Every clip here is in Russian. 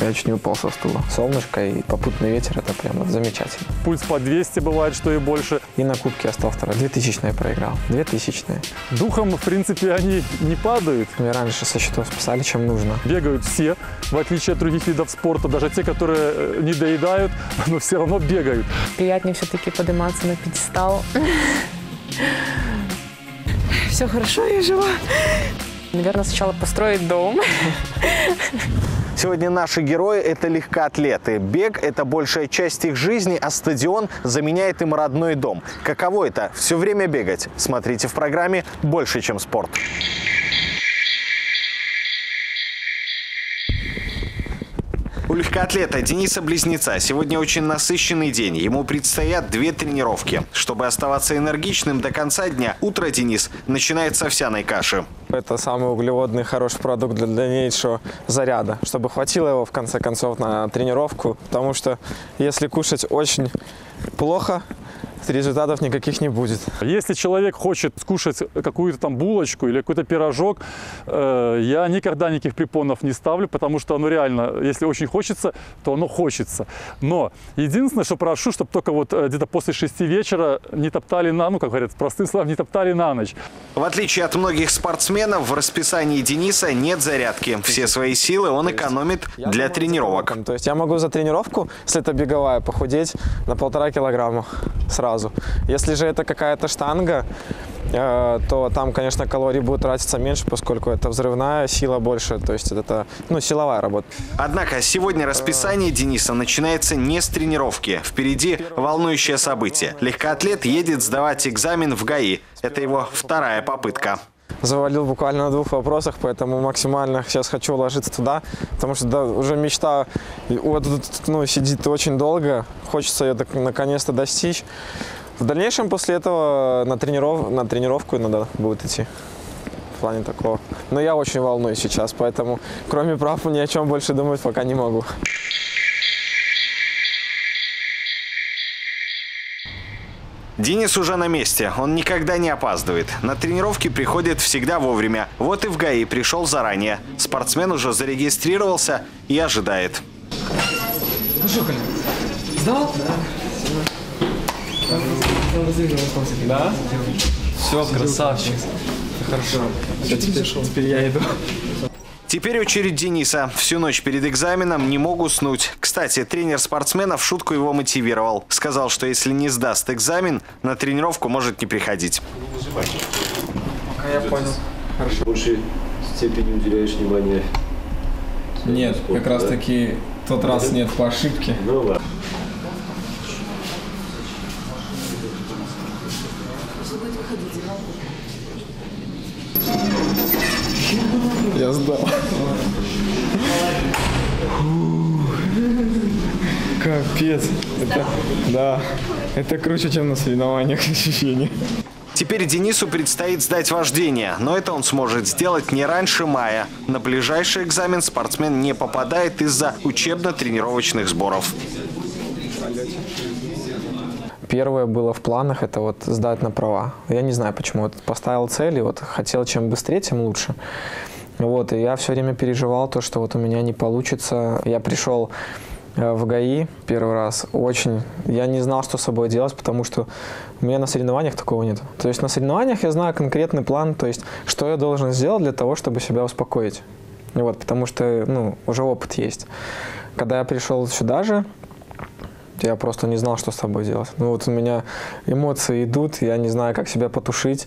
Я чуть не упал со стула. Солнышко и попутный ветер, это прям вот замечательно. Пульс по 200 бывает, что и больше. И на кубке я стал второй. 2000-е проиграл. 2000-е. Духом, в принципе, они не падают. Мне раньше со счетов списали, чем нужно. Бегают все, в отличие от других видов спорта. Даже те, которые не доедают, но все равно бегают. Приятнее все-таки подниматься на пьедестал. Все хорошо, я жива. Наверное, сначала построить дом. Сегодня наши герои – это легкоатлеты. Бег – это большая часть их жизни, а стадион заменяет им родной дом. Каково это – все время бегать? Смотрите в программе «Больше, чем спорт». У легкоатлета Дениса Близнеца сегодня очень насыщенный день. Ему предстоят 2 тренировки. Чтобы оставаться энергичным до конца дня, утро Денис начинает с овсяной каши. Это самый углеводный хороший продукт для дальнейшего заряда, чтобы хватило его в конце концов на тренировку. Потому что если кушать очень плохо, результатов никаких не будет. Если человек хочет скушать какую-то там булочку или какой-то пирожок, я никогда никаких препонов не ставлю, потому что оно реально, если очень хочется, то оно хочется. Но единственное, что прошу, чтобы только вот где-то после 6 вечера не топтали как говорят, простым словом, не топтали на ночь. В отличие от многих спортсменов, в расписании Дениса нет зарядки. Все свои силы он экономит для тренировок. То есть я могу за тренировку, если это беговая, похудеть на 1,5 килограмма сразу. Если же это какая-то штанга, то там, конечно, калорий будет тратиться меньше, поскольку это взрывная сила больше, то есть это силовая работа. Однако сегодня расписание Дениса начинается не с тренировки. Впереди волнующее событие. Легкоатлет едет сдавать экзамен в ГАИ. Это его 2-я попытка. Завалил буквально на 2 вопросах, поэтому максимально сейчас хочу уложиться туда, потому что уже мечта сидит очень долго, хочется ее наконец-то достичь. В дальнейшем после этого на тренировку надо будет идти в плане такого. Но я очень волнуюсь сейчас, поэтому кроме прав ни о чем больше думать пока не могу. Денис уже на месте. Он никогда не опаздывает. На тренировки приходит всегда вовремя. Вот и в ГАИ пришел заранее. Спортсмен уже зарегистрировался и ожидает. Ну что, Коля, сдал? Да. Да? Все, красавчик. Хорошо. Теперь я иду. Теперь очередь Дениса. Всю ночь перед экзаменом не мог уснуть. Кстати, тренер спортсмена в шутку его мотивировал. Сказал, что если не сдаст экзамен, на тренировку может не приходить. Пока я понял. Хорошо. В большей степени уделяешь внимание? Нет, как раз таки тот раз нет по ошибке. Ну ладно. Я сдал. Капец. Это круче, чем на соревнованиях ощущения. Теперь Денису предстоит сдать вождение, но это он сможет сделать не раньше мая. На ближайший экзамен спортсмен не попадает из-за учебно-тренировочных сборов. Первое было в планах, это сдать на права. Я не знаю почему. Поставил цель и хотел чем быстрее, тем лучше. И я все время переживал то, что у меня не получится. Я пришел в ГАИ первый раз. Я не знал, что с собой делать, потому что у меня на соревнованиях такого нет. То есть на соревнованиях я знаю конкретный план, то есть что я должен сделать для того, чтобы себя успокоить. Потому что уже опыт есть. Когда я пришел сюда же, я просто не знал, что с собой делать. У меня эмоции идут, я не знаю, как себя потушить.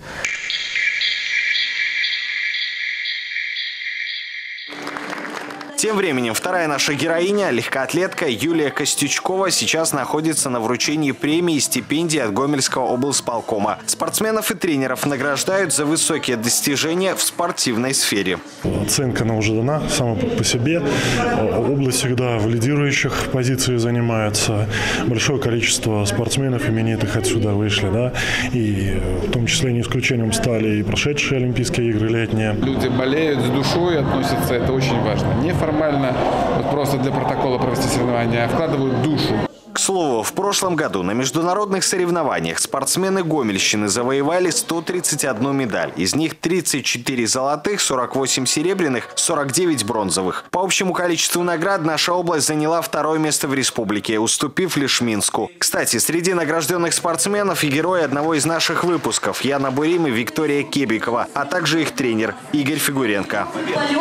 Тем временем вторая наша героиня, легкоатлетка Юлия Костючкова, сейчас находится на вручении премии и стипендии от Гомельского облсполкома. Спортсменов и тренеров награждают за высокие достижения в спортивной сфере. Оценка она уже дана сама по себе. Область всегда в лидирующих позициях занимается. Большое количество спортсменов именитых отсюда вышли. Да? И в том числе не исключением стали и прошедшие Олимпийские игры летние. Люди болеют с душой, относятся, это очень важно. Не формально, просто для протокола провести соревнования, а вкладывают душу. К слову, в прошлом году на международных соревнованиях спортсмены Гомельщины завоевали 131 медаль. Из них 34 золотых, 48 серебряных, 49 бронзовых. По общему количеству наград наша область заняла второе место в республике, уступив лишь Минску. Кстати, среди награжденных спортсменов и герои одного из наших выпусков – Яна Бурим и Виктория Кебикова, а также их тренер Игорь Фигуренко.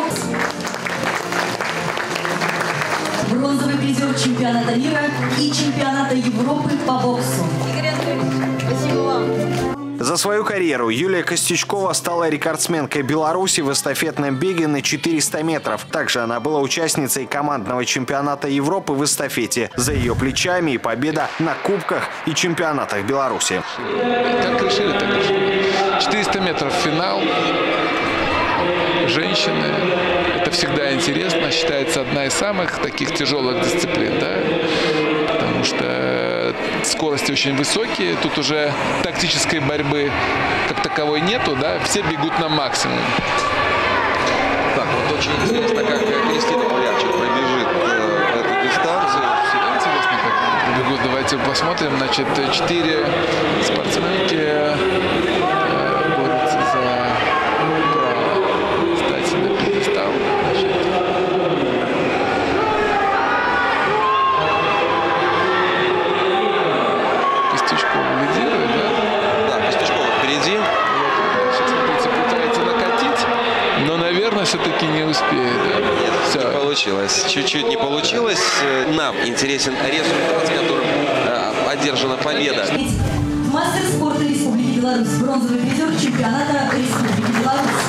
Бронзовый призер чемпионата мира и чемпионата Европы по боксу. Игорь Анатольевич, спасибо вам. За свою карьеру Юлия Костючкова стала рекордсменкой Беларуси в эстафетном беге на 400 метров. Также она была участницей командного чемпионата Европы в эстафете. За ее плечами и победа на кубках и чемпионатах Беларуси. Как решили, так решили. 400 метров финал. Женщины. Это всегда интересно. Считается одна из самых таких тяжелых дисциплин, да? Потому что скорости очень высокие. Тут уже тактической борьбы как таковой нету, да? Все бегут на максимум. Так, вот очень интересно, как Кристина Полярчик пробежит эту дистанцию. Всегда интересно, как бегут. Давайте посмотрим. Значит, 4 спортсменки борются за право стать на пьедестал. Костючкова лидирует, да? Да, Костючкова впереди. Сейчас, смотрите, пытается накатить, но, наверное, все-таки не успеет. Да? Нет, все. не получилось. Чуть-чуть не получилось. Нам интересен результат, с которым одержана победа. Мастер спорта Республики Беларусь, бронзовый призер чемпионата Республики Беларусь.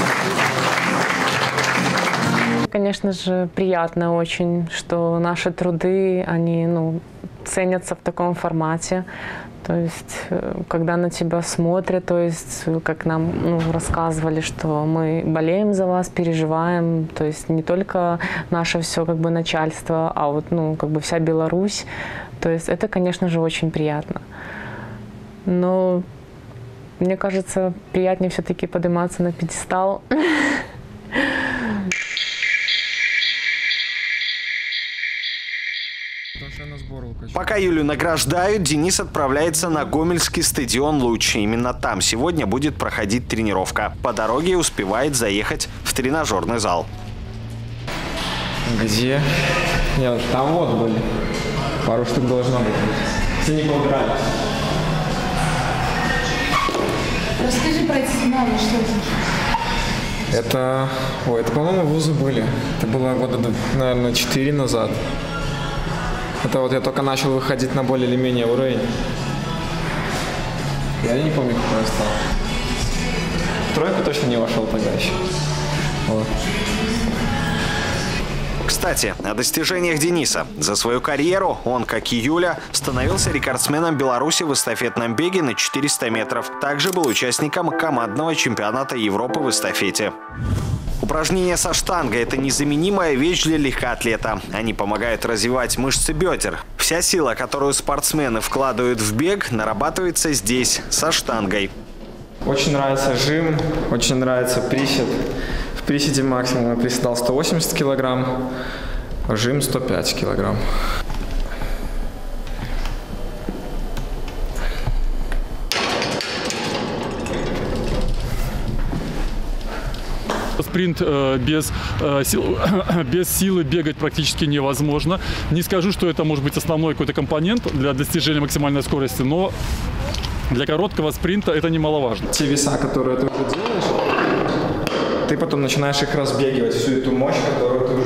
Конечно же, приятно очень, что наши труды, они ценятся в таком формате. То есть, когда на тебя смотрят, то есть, как нам рассказывали, что мы болеем за вас, переживаем, то есть не только наше все начальство, а вот вся Беларусь. То есть это, конечно же, очень приятно. Но мне кажется, приятнее все-таки подниматься на пьедестал. Пока Юлю награждают, Денис отправляется на Гомельский стадион «Луч». Именно там сегодня будет проходить тренировка. По дороге успевает заехать в тренажерный зал. Где? Нет, там вот были. Пару штук должно быть. Все не поубрали. Расскажи про эти финалы, что это? Это, по-моему, вузы были. Это было года, наверное, 4 назад. Это вот я только начал выходить на более или менее уровень. Я не помню, какой я стал. В тройку точно не вошел тогда еще. Вот. Кстати, о достижениях Дениса. За свою карьеру он, как и Юля, становился рекордсменом Беларуси в эстафетном беге на 400 метров. Также был участником командного чемпионата Европы в эстафете. Упражнения со штангой – это незаменимая вещь для легкоатлета. Они помогают развивать мышцы бедер. Вся сила, которую спортсмены вкладывают в бег, нарабатывается здесь, со штангой. Очень нравится жим, очень нравится присед. В приседе максимум я приседал 180 килограмм, жим 105 килограмм. Спринт без силы бегать практически невозможно. Не скажу, что это может быть основной какой-то компонент для достижения максимальной скорости, но для короткого спринта это немаловажно. Те веса, которые ты уже делаешь, ты потом начинаешь их разбегивать, всю эту мощь, которую ты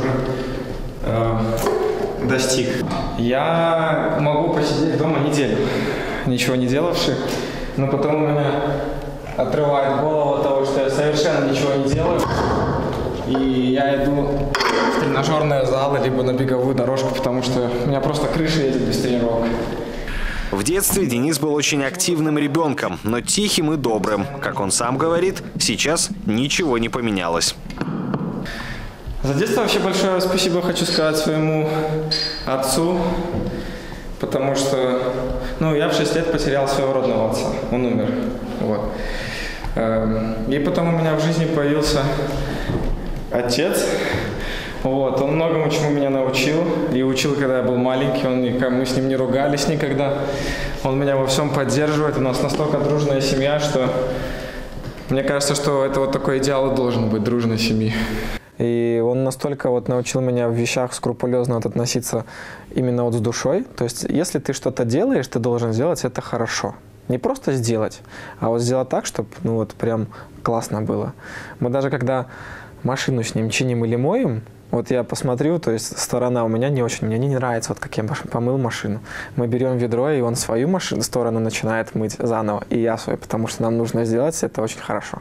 уже достиг. Я могу посидеть дома неделю, ничего не делавши, но потом у меня отрывает голову от того, что я совершенно ничего не делаю. И я иду в тренажерный зал, либо на беговую дорожку, потому что у меня просто крыша едет без тренировок. В детстве Денис был очень активным ребенком, но тихим и добрым. Как он сам говорит, сейчас ничего не поменялось. За детство вообще большое спасибо хочу сказать своему отцу, потому что я в 6 лет потерял своего родного отца, он умер. Вот. И потом у меня в жизни появился отец, Вот, он многому чему меня научил. И учил, когда я был маленький. Мы с ним не ругались никогда. Он меня во всем поддерживает. У нас настолько дружная семья, что мне кажется, что это вот такой идеал и должен быть, дружной семьи. И он настолько вот научил меня в вещах скрупулезно вот относиться именно вот с душой. То есть, если ты что-то делаешь, ты должен сделать это хорошо. Не просто сделать, а вот сделать так, чтобы ну вот прям классно было. Мы даже когда машину с ним чиним или моем, вот я посмотрю, то есть сторона у меня не очень, мне не нравится, вот как я помыл машину. Мы берем ведро, и он свою сторону начинает мыть заново, и я свою, потому что нам нужно сделать это очень хорошо.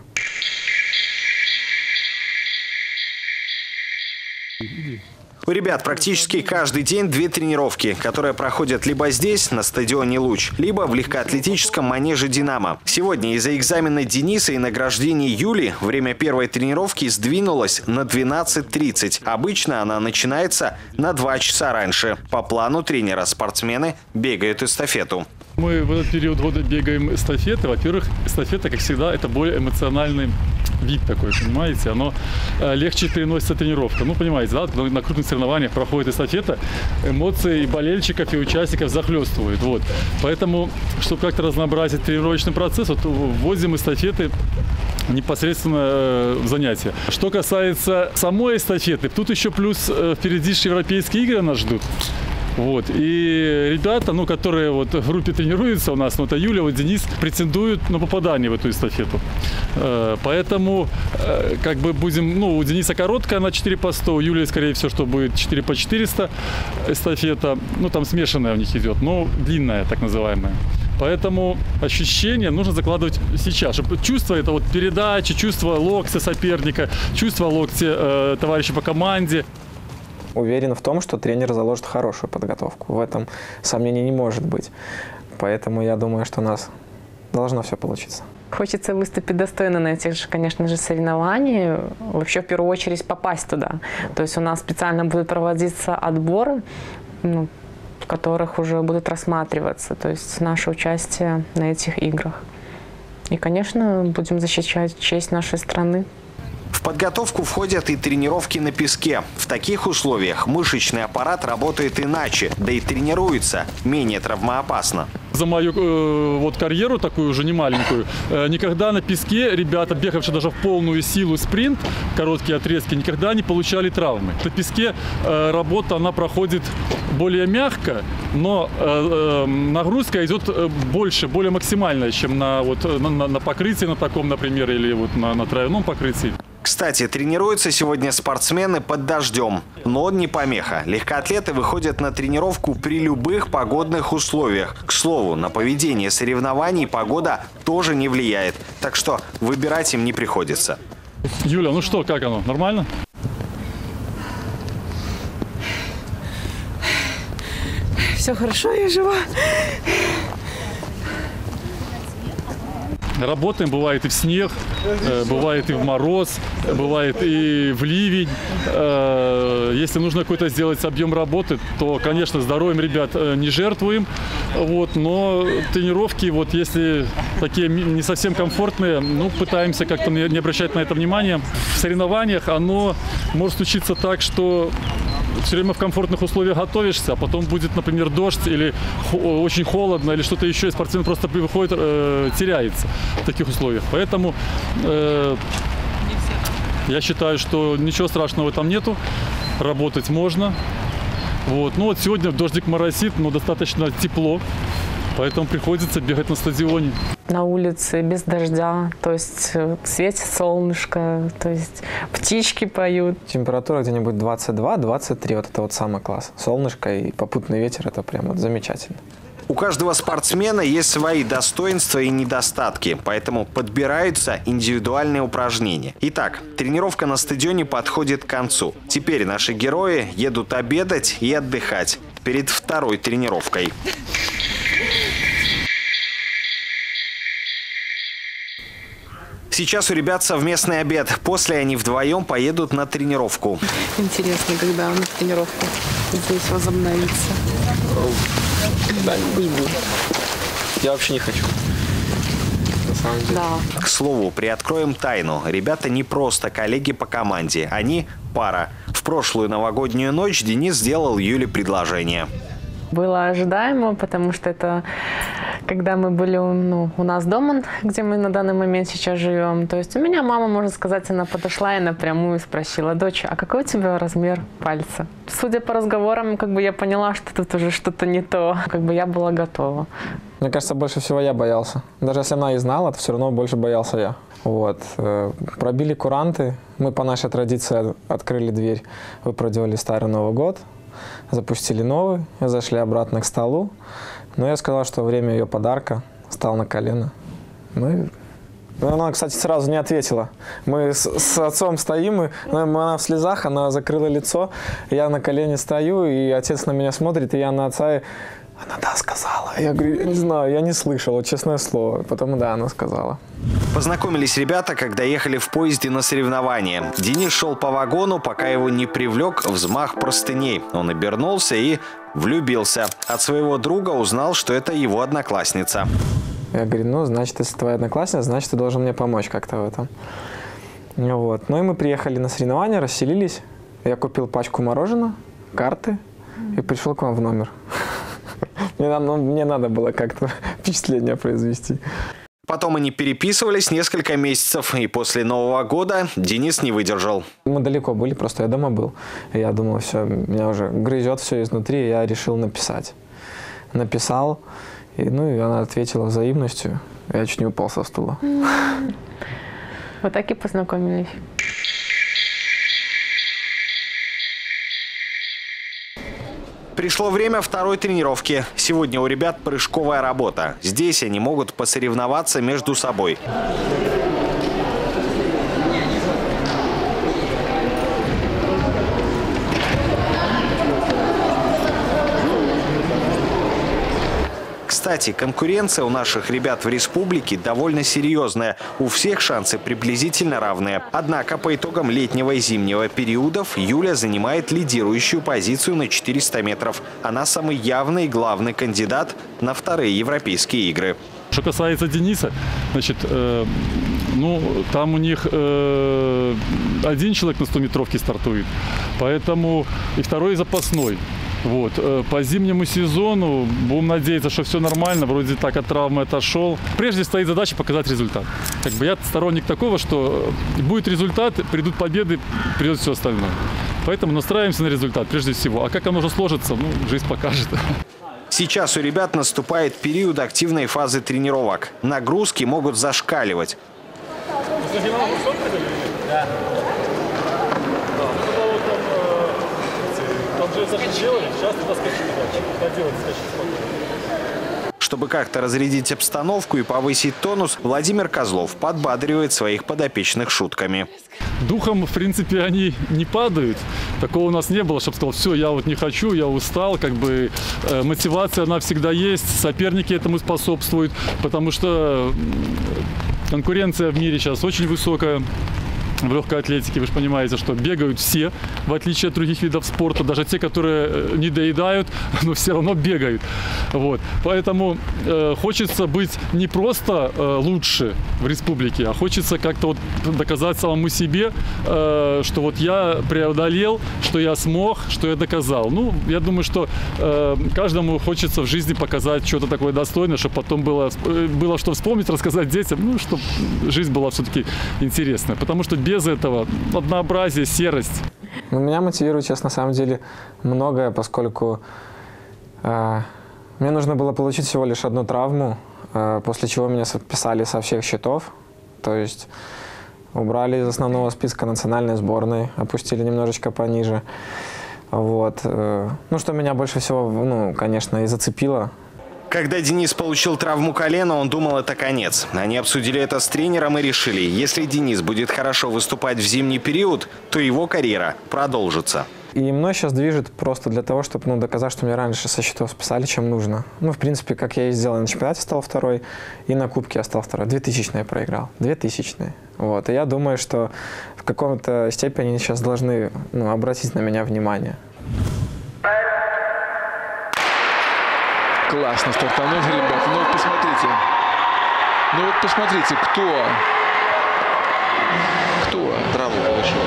У ребят практически каждый день 2 тренировки, которые проходят либо здесь, на стадионе «Луч», либо в легкоатлетическом манеже «Динамо». Сегодня из-за экзамена Дениса и награждения Юли время первой тренировки сдвинулось на 12:30. Обычно она начинается на 2 часа раньше. По плану тренера спортсмены бегают эстафету. Мы в этот период года бегаем эстафеты. Во-первых, эстафета, как всегда, это более эмоциональный вид такой, понимаете? Оно легче переносится тренировка. Ну, понимаете, да, когда на крупных соревнованиях проходит эстафета, эмоции и болельщиков, и участников захлестывают. Вот. Поэтому, чтобы как-то разнообразить тренировочный процесс, вот вводим эстафеты непосредственно в занятия. Что касается самой эстафеты, тут еще плюс впереди европейские игры нас ждут. Вот. И ребята, ну, которые вот в группе тренируются у нас, ну, это Юля, вот Денис, претендуют на попадание в эту эстафету. Поэтому, как бы будем, ну, у Дениса короткая на 4 по 100, у Юли, скорее всего, что будет 4 по 400 эстафета. Ну, там смешанная у них идет, но длинная, так называемая. Поэтому ощущения нужно закладывать сейчас, чтобы чувство это вот передачи, чувство локтя соперника, чувство локтя товарища по команде. Уверен в том, что тренер заложит хорошую подготовку. В этом сомнений не может быть. Поэтому я думаю, что у нас должно все получиться. Хочется выступить достойно на этих же, конечно же, соревнованиях. Вообще, в первую очередь, попасть туда. То есть у нас специально будут проводиться отборы, в которых уже будут рассматриваться, то есть наше участие на этих играх. И, конечно, будем защищать честь нашей страны. В подготовку входят и тренировки на песке. В таких условиях мышечный аппарат работает иначе, да и тренируется менее травмоопасно. За мою вот карьеру, такую уже не маленькую, никогда на песке ребята, бегавшие даже в полную силу спринт, короткие отрезки, никогда не получали травмы. На песке работа, она проходит более мягко, но нагрузка идет больше, более максимальная, чем на покрытии на таком, например, или вот на травяном покрытии. Кстати, тренируются сегодня спортсмены под дождем, но не помеха. Легкоатлеты выходят на тренировку при любых погодных условиях. К слову, на поведение соревнований погода тоже не влияет, так что выбирать им не приходится. Юля, ну что, как оно? Нормально? Все хорошо, я жива. Работаем, бывает и в снег, бывает и в мороз, бывает и в ливень. Если нужно какой-то сделать объем работы, то, конечно, здоровьем ребят не жертвуем. Вот, но тренировки, вот, если такие не совсем комфортные, ну, пытаемся как-то не обращать на это внимания. В соревнованиях оно может случиться так, что все время в комфортных условиях готовишься, а потом будет, например, дождь или очень холодно, или что-то еще, и спортсмен просто выходит, теряется в таких условиях. Поэтому я считаю, что ничего страшного там нету, работать можно. Вот. Ну вот сегодня дождик моросит, но достаточно тепло, поэтому приходится бегать на стадионе. На улице без дождя, то есть светит солнышко, то есть птички поют. Температура где-нибудь 22-23, вот это вот самый класс. Солнышко и попутный ветер, это прям вот замечательно. У каждого спортсмена есть свои достоинства и недостатки, поэтому подбираются индивидуальные упражнения. Итак, тренировка на стадионе подходит к концу. Теперь наши герои едут обедать и отдыхать перед второй тренировкой. Сейчас у ребят совместный обед. После они вдвоем поедут на тренировку. Интересно, когда у нас тренировка здесь возобновится. Да, не будет. Я вообще не хочу. на самом деле. Да. К слову, приоткроем тайну. Ребята не просто коллеги по команде, они пара. В прошлую новогоднюю ночь Денис сделал Юле предложение. Было ожидаемо, потому что это когда мы были у нас дома, где мы на данный момент сейчас живем. То есть у меня мама, можно сказать, она подошла и напрямую спросила: дочь, а какой у тебя размер пальца? Судя по разговорам, как бы я поняла, что тут уже что-то не то. Как бы я была готова. Мне кажется, больше всего я боялся. Даже если она и знала, то все равно больше боялся я. Вот. Пробили куранты. Мы по нашей традиции открыли дверь, выпраздновали Старый Новый год, запустили новый, зашли обратно к столу. Но я сказал, что время ее подарка, встал на колено. Она, кстати, сразу не ответила. Мы с отцом стоим, она в слезах, она закрыла лицо, я на колене стою, и отец на меня смотрит, и я на отца, и она «да» сказала. Я говорю, не знаю, я не слышал, честное слово. Потом «да», она сказала. Познакомились ребята, когда ехали в поезде на соревнования. Денис шел по вагону, пока его не привлек взмах простыней. Он обернулся и влюбился. От своего друга узнал, что это его одноклассница. Я говорю, ну, значит, если твоя одноклассница, значит, ты должен мне помочь как-то в этом. Вот. Ну и мы приехали на соревнования, расселились. Я купил пачку мороженого, карты и пришел к вам в номер. Мне надо было как-то впечатление произвести. Потом они переписывались несколько месяцев, и после Нового года Денис не выдержал. Мы далеко были, просто я дома был. Я думал, все, меня уже грызет все изнутри, и я решил написать. Написал, и она ответила взаимностью. Я чуть не упал со стула. Вот так и познакомились. Пришло время второй тренировки. Сегодня у ребят прыжковая работа. Здесь они могут посоревноваться между собой. Кстати, конкуренция у наших ребят в республике довольно серьезная. У всех шансы приблизительно равные. Однако по итогам летнего и зимнего периодов Юля занимает лидирующую позицию на 400 метров. Она самый явный и главный кандидат на вторые европейские игры. Что касается Дениса, значит, там у них один человек на 100-метровке стартует, поэтому и второй запасной. Вот. По зимнему сезону будем надеяться, что все нормально, вроде так от травмы отошел. Прежде стоит задача показать результат. Я сторонник такого, что будет результат, придут победы, придет все остальное. Поэтому настраиваемся на результат прежде всего. А как оно уже сложится, жизнь покажет. Сейчас у ребят наступает период активной фазы тренировок. Нагрузки могут зашкаливать. Чтобы как-то разрядить обстановку и повысить тонус, Владимир Козлов подбадривает своих подопечных шутками. Духом, в принципе, они не падают. Такого у нас не было, чтобы сказал, все, я не хочу, я устал. Мотивация, она всегда есть, соперники этому способствуют, потому что конкуренция в мире сейчас очень высокая. В легкой атлетике, вы же понимаете, что бегают все, в отличие от других видов спорта, даже те, которые не доедают, но все равно бегают. Вот. Поэтому хочется быть не просто лучше в республике, а хочется как-то доказать самому себе, что я преодолел, что я смог, что я доказал. Я думаю, что каждому хочется в жизни показать что-то такое достойное, чтобы потом было что вспомнить, рассказать детям, чтобы жизнь была все-таки интересная. Потому что без этого однообразие, серость. Меня мотивирует сейчас на самом деле многое, поскольку мне нужно было получить всего лишь одну травму, после чего меня списали со всех счетов, то есть убрали из основного списка национальной сборной, опустили немножечко пониже. Вот. Что меня больше всего, конечно, и зацепило. Когда Денис получил травму колена, он думал, это конец. Они обсудили это с тренером и решили, если Денис будет хорошо выступать в зимний период, то его карьера продолжится. И мной сейчас движет просто для того, чтобы доказать, что меня раньше со счетов списали, чем нужно. В принципе, как я и сделал, на чемпионате стал второй, и на кубке я стал второй. 2000-е проиграл. 2000-е. Вот. И я думаю, что в каком-то степени они сейчас должны обратить на меня внимание. Классно стартанули, ребята. Посмотрите. Ну вот посмотрите, кто? Травму получил.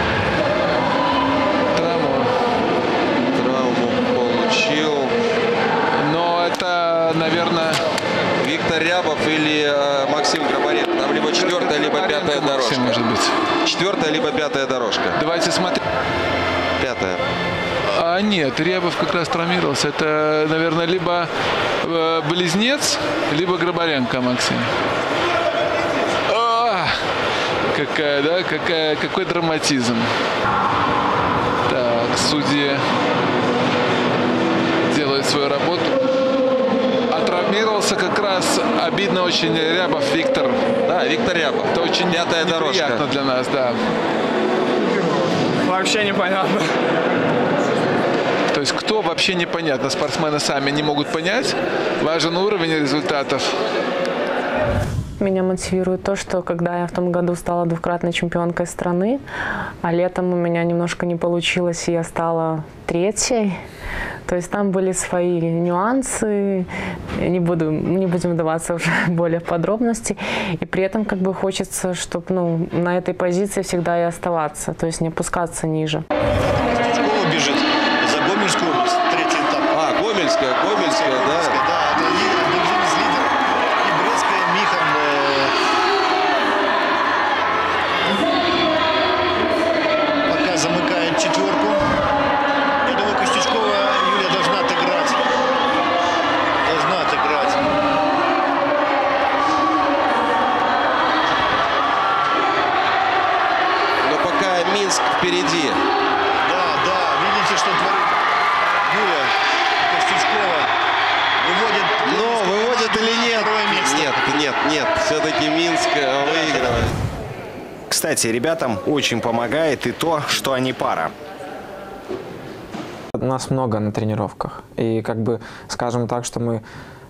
Травму получил. Но это, наверное... Виктор Рябов или Максим Грабаренко. Там либо 4-я, либо 5-я дорожка. Может быть. 4-я, либо 5-я дорожка. Давайте смотреть. 5-я. Нет, Рябов как раз травмировался. Это, наверное, либо Близнец, либо Грабаренко Максим. Какой драматизм. Так, судьи делают свою работу. Травмировался как раз, обидно очень, Рябов Виктор. Да, Виктор Рябов. Это очень 5-я дорожка. Неприятно для нас, да. Вообще непонятно. То есть кто, вообще непонятно. Спортсмены сами не могут понять. Важен уровень результатов. Меня мотивирует то, что когда я в том году стала двукратной чемпионкой страны, а летом у меня немножко не получилось, и я стала 3-й. То есть там были свои нюансы, не будем вдаваться уже более в подробности. И при этом как бы хочется, чтобы на этой позиции всегда и оставаться, то есть не опускаться ниже. Костючкова бежит за Гомельскую область, 3-й этап. Гомельская, да. Да, это бензин-лидер. И Брестская, Михан. Пока замыкает 4-ку. Я думаю, Костючкова Юлия должна отыграть. Но пока Минск впереди. Да, видите, что творит Юлия Костючкова. Выводит или нет? Нет. Все-таки Минск выигрывает. Кстати, ребятам очень помогает и то, что они пара. Нас много на тренировках. И как бы, скажем так, что мы,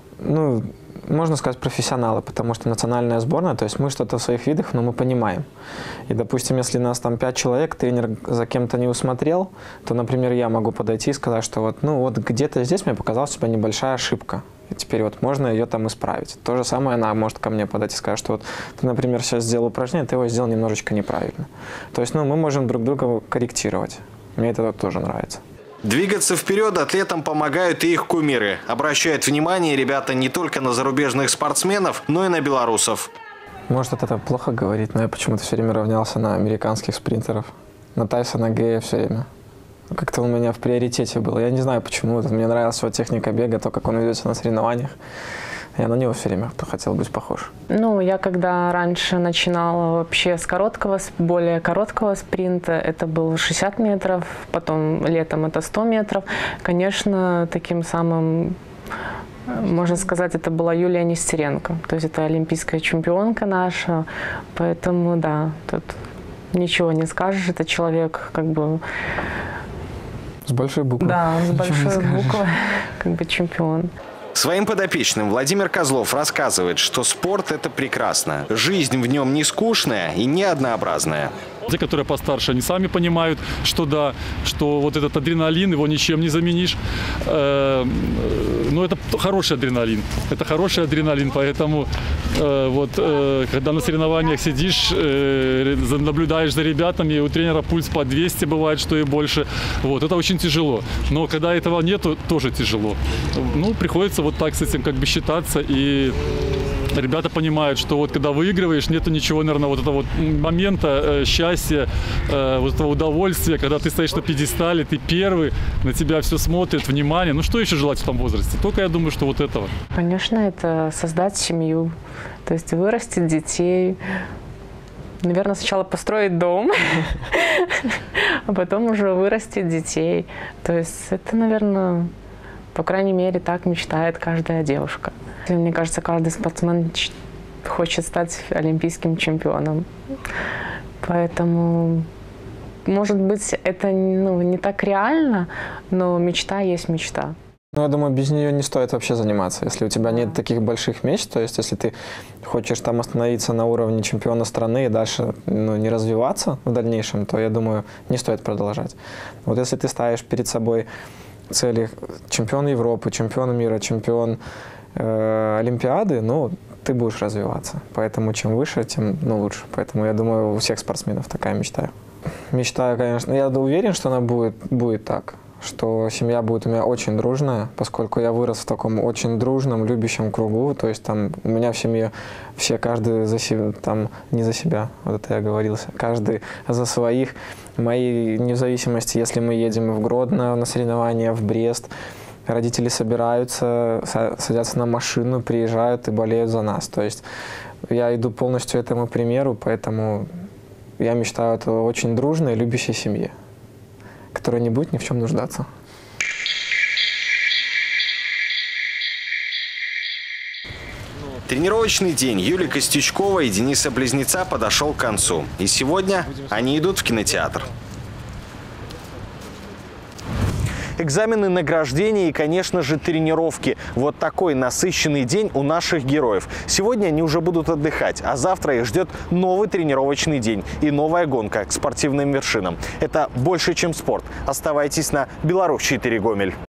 можно сказать, профессионалы, потому что национальная сборная, то есть мы что-то в своих видах, но мы понимаем. И, допустим, если нас там 5 человек, тренер за кем-то не усмотрел, то, например, я могу подойти и сказать, что где-то здесь мне показалась у тебя небольшая ошибка. И теперь можно ее там исправить. То же самое она может ко мне подать и сказать, что ты, например, сейчас сделал упражнение, ты его сделал немножечко неправильно. То есть, мы можем друг друга корректировать. Мне это тоже нравится. Двигаться вперед атлетам помогают и их кумиры. Обращают внимание ребята не только на зарубежных спортсменов, но и на белорусов. Может, это плохо говорить, но я почему-то все время равнялся на американских спринтеров. На Тайсона Гея все время. Как-то он у меня в приоритете был. Я не знаю почему. Мне нравилась его техника бега, то, как он ведется на соревнованиях. Я на него все время хотел быть похож. Я когда раньше начинала вообще с более короткого спринта, это было 60 метров, потом летом это 100 метров. Конечно, таким самым, можно сказать, это была Юлия Нестеренко. То есть это олимпийская чемпионка наша. Поэтому, да, тут ничего не скажешь. Это человек как бы... С большой буквы. Да, с большой буквы, как бы чемпион. Своим подопечным Владимир Козлов рассказывает, что спорт – это прекрасно. Жизнь в нем не скучная и не однообразная. Те, которые постарше, они сами понимают, что что вот этот адреналин, его ничем не заменишь. Но это хороший адреналин. Это хороший адреналин, поэтому когда на соревнованиях сидишь, наблюдаешь за ребятами, у тренера пульс по 200 бывает, что и больше. Это очень тяжело. Но когда этого нету, тоже тяжело. Приходится так с этим как бы считаться, и ребята понимают, что когда выигрываешь, нету ничего, наверное, этого момента счастья, этого удовольствия, когда ты стоишь на пьедестале, ты первый, на тебя все смотрят, внимание. Что еще желать в том возрасте? Только я думаю, что этого. Конечно, это создать семью, то есть вырастить детей. Наверное, сначала построить дом, а потом уже вырастить детей. То есть это, наверное, по крайней мере, так мечтает каждая девушка. Мне кажется, каждый спортсмен хочет стать олимпийским чемпионом. Поэтому, может быть, это не так реально, но мечта есть мечта. Я думаю, без нее не стоит вообще заниматься. Если у тебя нет таких больших мечт, то есть если ты хочешь там остановиться на уровне чемпиона страны и дальше не развиваться в дальнейшем, то, я думаю, не стоит продолжать. Если ты ставишь перед собой цели чемпион Европы, чемпион мира, чемпион Олимпиады, ты будешь развиваться. Поэтому чем выше, тем лучше. Поэтому я думаю, у всех спортсменов такая мечта. Мечтаю, конечно, я уверен, что она будет так, что семья будет у меня очень дружная, поскольку я вырос в таком очень дружном, любящем кругу. То есть там у меня в семье все, каждый за себя, там не за себя, вот это я оговорился, каждый за своих. Мои вне зависимости, если мы едем в Гродно на соревнования, в Брест, родители собираются, садятся на машину, приезжают и болеют за нас. То есть я иду полностью этому примеру, поэтому я мечтаю о очень дружной, любящей семье, которая не будет ни в чем нуждаться. Тренировочный день Юлии Костючковой и Дениса Близнеца подошел к концу. И сегодня они идут в кинотеатр. Экзамены, награждения и, конечно же, тренировки. Вот такой насыщенный день у наших героев. Сегодня они уже будут отдыхать, а завтра их ждет новый тренировочный день и новая гонка к спортивным вершинам. Это больше, чем спорт. Оставайтесь на Беларусь 4 Гомель.